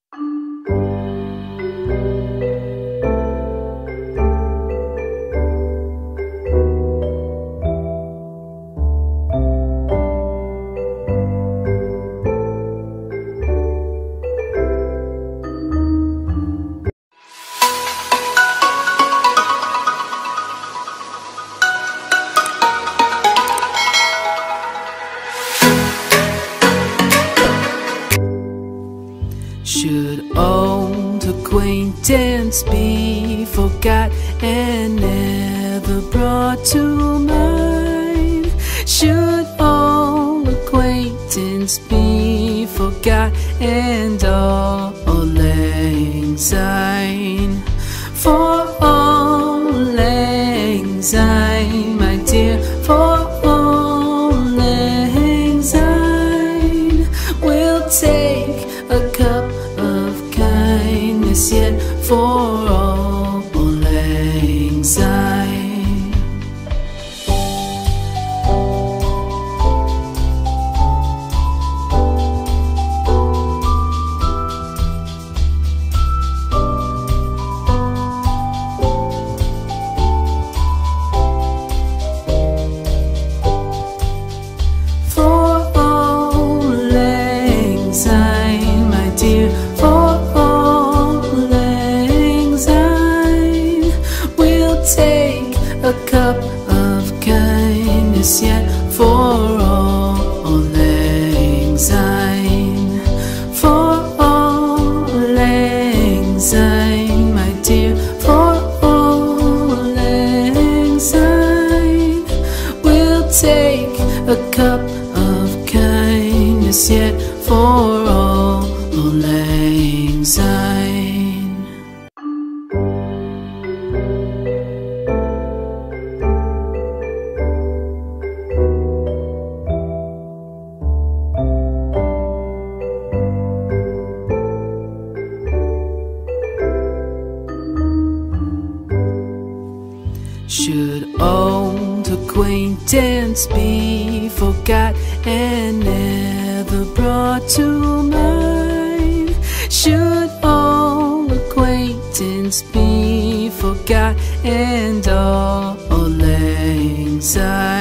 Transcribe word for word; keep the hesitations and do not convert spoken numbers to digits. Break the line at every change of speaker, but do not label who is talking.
Should old acquaintance be forgot and never brought to mind? Should old acquaintance be forgot and all lang syne? For all lang syne, my dear, for all lang syne, we'll take a cup of kindness yet for all lang syne. For all lang syne, my dear, for all lang syne, we'll take a cup of kindness yet for all lang syne. For all lang syne, my dear, for all lang syne, we'll take a cup of kindness yet for all lang syne. Should old acquaintance be forgot and never brought to mind? Should old acquaintance be forgot and all lang syne?